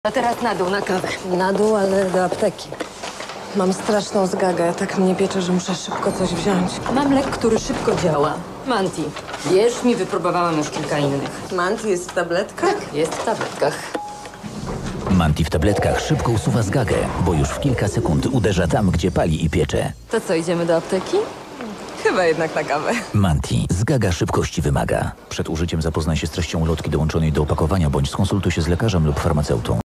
A teraz na dół, na kawę. Na dół, ale do apteki. Mam straszną zgagę, tak mnie piecze, że muszę szybko coś wziąć. Mam lek, który szybko działa. Manti. Wierz mi, wypróbowałam już kilka innych. Manti jest w tabletkach? Jest w tabletkach. Manti w tabletkach szybko usuwa zgagę, bo już w kilka sekund uderza tam, gdzie pali i piecze. To co, idziemy do apteki? Chyba jednak na kawę. Manti. Zgaga szybkości wymaga. Przed użyciem zapoznaj się z treścią ulotki dołączonej do opakowania bądź skonsultuj się z lekarzem lub farmaceutą.